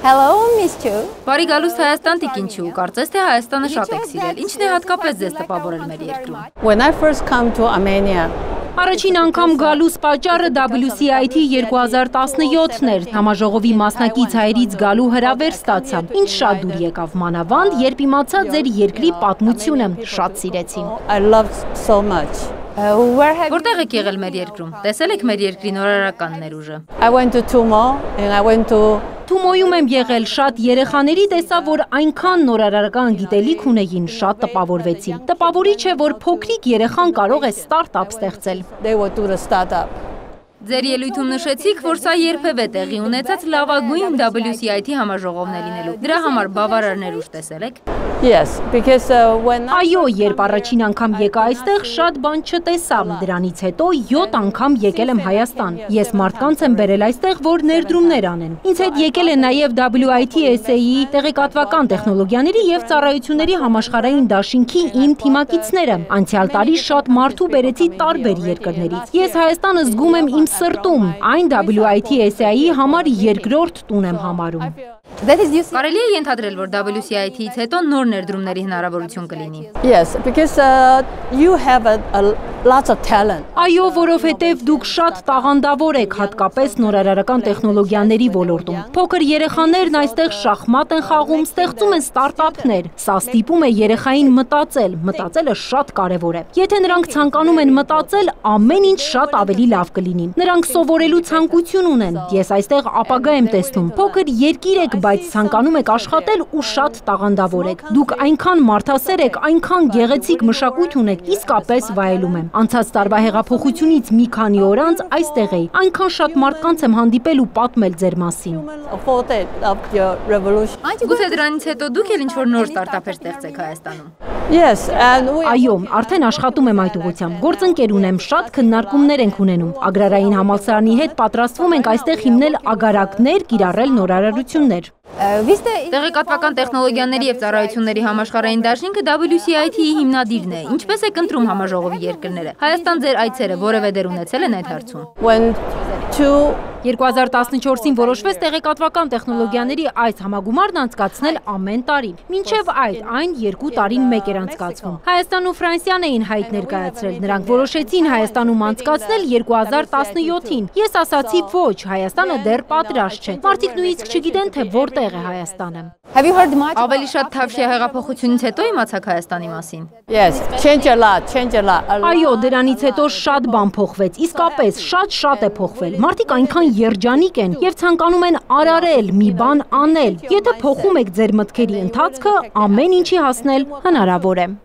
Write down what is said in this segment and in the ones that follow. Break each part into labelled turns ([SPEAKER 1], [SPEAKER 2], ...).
[SPEAKER 1] Hello, Miss Chu.
[SPEAKER 2] Բարի գալուստ Հայաստան տիկինչու, կարծես թե Հայաստանը շատ եք սիրել, ինչն է հատկապես ձեզ տպավորել մեր երկրում։
[SPEAKER 1] When I first come to Armenia,
[SPEAKER 2] Առաջին անգամ գալուս պատճառը WCIT 2017-ն էր, համաժողովի մասնակից հայերից գալու հրավեր ստացա, ինչ շատ դուր եկավ մանավանդ, երբ իմացա ձեր երկրի պատմությունը, շատ սիրեցի։
[SPEAKER 1] I loved so much.
[SPEAKER 2] Որտեղ եք եղել մեր երկրում, տեսել եք մեր երկրի նորարարական ներուժը։
[SPEAKER 1] I went to Tumo and I went to
[SPEAKER 2] Թումոյում եմ եղել, շատ երեխաների տեսա, որ այնքան նորարարական գիտելիք ունեին, շատ տպավորվեցի։ Տպավորիչ է, որ փոքրիկ երեխան կարող է ստարտափ ստեղծել։
[SPEAKER 1] they would do the startup.
[SPEAKER 2] Ձեր ելույթում նշեցիք, որ սա երբևէ տեղի ունեցած լավագույն WCIT համաժողովն է լինելու։ Դրա համար բավարար ներուժ տեսել եք։
[SPEAKER 1] Yes, because when I
[SPEAKER 2] Այո, երբ առաջին անգամ եկա այստեղ, շատ բան չտեսա։ Դրանից հետո 7 անգամ եկել եմ Հայաստան։ Ես մարդկանց եմ բերել այստեղ, որ ներդրումներ անեն։ Ինձ հետ եկել են նաև WIT-SA-ի տեղեկատվական տեխնոլոգիաների եւ ծառայությունների համաշխարհային դաշինքի իմ թիմակիցները։ Անցյալ տարի շատ մարդու բերեցի տարբեր երկրներից։ Ես Հայաստանը զգում եմ իմ սրտում, այն WIT-SA-ի համար երկրորդ տուն եմ համարում։ Կարելի է ենթադրել, որ WCIT-ից հետո նոր ներդրումների հնարավորություն կլինի։
[SPEAKER 1] Yes, because you have a lot of talent.
[SPEAKER 2] Այո, որովհետև դուք շատ տաղանդավոր եք, հատկապես նորարարական տեխնոլոգիաների ոլորտում։ Փոքր երեխաներն այստեղ շախմատ են խաղում, ստեղծում են ստարտափներ։ Սա ստիպում է երեխային մտածել, մտածելը շատ կարևոր է։ Եթե նրանք ցանկանում են մտածել, ամեն ինչ շատ ավելի լավ կլինի։ Նրանք սովորելու ցանկություն ունեն։ Ես այստեղ ապագա եմ տեսնում։ Փոքր երկիր եք, բայց ցանկանում եք աշխատել ու շատ տաղանդավոր եք։ Դուք այնքան մարդասեր եք, այնքան գեղեցիկ մշակույթ ունեք, իսկապես վայելում եմ։ Անցած տարվա հեղափոխությունից մի քանի օր անց այստեղ էի։ Այնքան շատ մարդկանց եմ հանդիպել ու պատմել ձեր մասին։ Գուցե դրանից հետո դուք էլ ինչ-որ նոր ստարտափեր ստեղծեք Հայաստանում։
[SPEAKER 1] Yes, and
[SPEAKER 2] Այո, արդեն աշխատում եմ այդ ուղղությամբ։ Գործընկեր ունեմ, շատ քննարկումներ ենք ունենում։ Ագրարային համալսարանի հետ պատրաստվում ենք այստեղ հիմնել ագարակներ, կիրառել նորարարություններ։ Տեղեկատվական տեխնոլոգիաների եւ ծառայությունների համաշխարհային դաշինքը WCIT-ի հիմնադիրն է։ Ինչպես եք ընտրում համաժողովի երկրները։ Հայաստան ձեր այցերը որևէ դեր ունեցել են այդ հարցում։
[SPEAKER 1] when two
[SPEAKER 2] 2014-ին որոշվեց տեղեկատվական տեխնոլոգիաների այս համագումարն անցկացնել ամեն տարի։ Մինչև այդ այն 2 տարին մեկ էր անցկացվում։ Հայաստանն ու Ֆրանսիան էին հայտ ներկայացրել։ Նրանք որոշեցին Հայաստանում անցկացնել 2017-ին։ Ես ասացի ոչ, Հայաստանը դեռ պատրաստ չէ։ Մարդիկ նույնիսկ չգիտեն, թե որտեղ է Հայաստանը։ Ավելի շատ Թավշյա հեղափոխությունից հետո իմացաք Հայաստանի մասին։
[SPEAKER 1] yes, change a lot.
[SPEAKER 2] Այո, դրանից հետո շատ բան փոխվեց, իսկապես շատ է փոխվել։ Մարդիկ այնքան երջանիկ են եւ ցանկանում են արարել, մի բան անել։ Եթե փոխում եք ձեր մտքերի ընթացքը, ամեն ինչի հասնել հնարավոր է։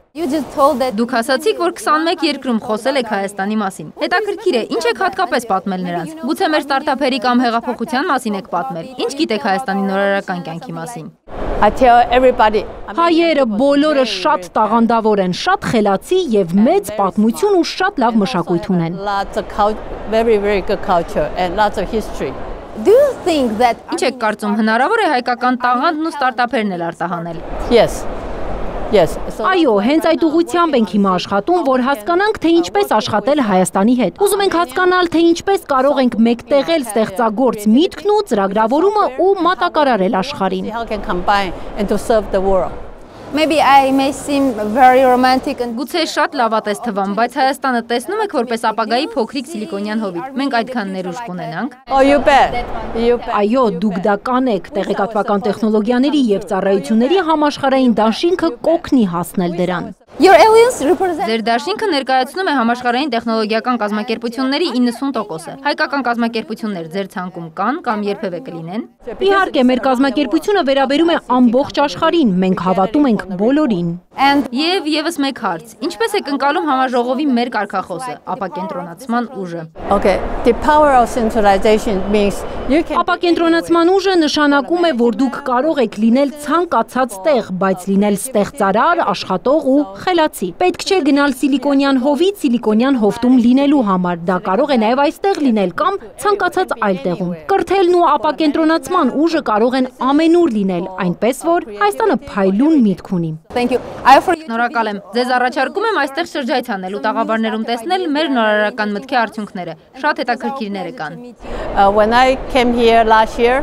[SPEAKER 2] Դուք ասացիք, որ 21 երկրում խոսել եք Հայաստանի մասին։ Հետաքրքիր է, ինչ եք հատկապես պատմել նրանց։ Գուցե մեր ստարտափերի կամ հեղափոխության մասին եք պատմել։ Ինչ գիտեք Հայաստանի նորարարական կյանքի մասին։
[SPEAKER 1] I tell everybody.
[SPEAKER 2] Հայերը բոլորը շատ տաղանդավոր են, շատ խելացի եւ մեծ պատմություն ու շատ լավ մշակույթ ունեն։
[SPEAKER 1] Lots of very good culture and lots of history.
[SPEAKER 3] Do you think that
[SPEAKER 2] Ինչ եք կարծում, հնարավոր է հայկական տաղանդն ու ստարտափերն էլ արտահանել։
[SPEAKER 1] Yes. Yes. So
[SPEAKER 2] Այո, հենց այդ ուղղությամբ ենք հիմա աշխատում, որ հասկանանք, թե ինչպես աշխատել Հայաստանի հետ։ Ուզում ենք հասկանալ, թե ինչպես կարող ենք մեկտեղել ստեղծագործ միտքն ու ծրագրավորումը ու մատակարարել աշխարհին։
[SPEAKER 1] how can combine and to serve the world.
[SPEAKER 3] maybe I may seem very romantic and
[SPEAKER 2] Գուցե շատ լավատես թվամ, բայց Հայաստանը տեսնում եք որպես ապագայի փոքրիկ սիլիկոնյան հովիտ։ Մենք այդքան ներուժ կունենանք։
[SPEAKER 1] Oh, you bet. You bet.
[SPEAKER 2] Այո, դուք դա կանեք, տեղեկատվական տեխնոլոգիաների եւ ծառայությունների համաշխարհային դաշինքը կօգնի հասնել դրան։
[SPEAKER 3] your aliens represent
[SPEAKER 2] Ձեր դաշինքը ներկայացնում է համաշխարհային տեխնոլոգիական կազմակերպությունների 90%-ը։ Հայկական կազմակերպություններ ձեր ցանկում կան կամ երբևէ կլինեն։ Իհարկե, մեր կազմակերպությունը վերաբերում է ամբողջ աշխարհին, մենք հավատում ենք բոլորին։
[SPEAKER 3] and
[SPEAKER 2] Եվ եւս մեկ հարց. Ինչպես եք ընկալում համաժողովի մեր կարգախոսը, ապակենտրոնացման ուժը։
[SPEAKER 1] Okay. The power of centralization means you can
[SPEAKER 2] Ապակենտրոնացման ուժը նշանակում է, որ դուք կարող եք լինել ցանկացած տեղ, բայց լինել ստեղծարար, աշխատող ու խելացի։ Պետք չէ գնալ սիլիկոնյան հովից սիլիկոնյան հովտում լինելու համար, դա կարող է նաև այստեղ լինել կամ ցանկացած այլ տեղում։ Կրթելն ու ապակենտրոնացման ուժը կարող են ամենուր լինել, այնպես որ Հայաստանը փայլուն միտք ունի։
[SPEAKER 3] thank you. I offer you
[SPEAKER 2] Շնորհակալ եմ։ Ձեզ առաջարկում եմ այստեղ շրջայց անել ու տաղավարներում տեսնել մեր նորարարական մտքի արդյունքները։ Շատ հետաքրքիրներ կան։
[SPEAKER 1] when I came here last year,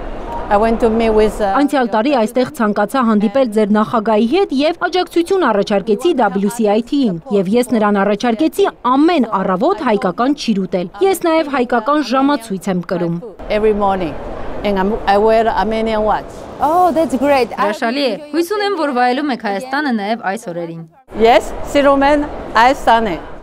[SPEAKER 1] I went to meet with
[SPEAKER 2] Անցյալ տարի այստեղ ցանկացա հանդիպել ձեր նախագահի հետ եւ աջակցություն առաջարկեցի WCIT-ին եւ ես նրան առաջարկեցի ամեն առավոտ հայկական ճիր ուտել։ Ես նաեւ հայկական ժամացույց եմ կրում։
[SPEAKER 1] every morning and I wear Armenian watch.
[SPEAKER 3] Oh, that's great.
[SPEAKER 4] Հրաշալի է։ Հույս ունեմ, որ վայելում եք Հայաստանը նաև այս օրերին։
[SPEAKER 1] Yes, Sirumen, I stand it.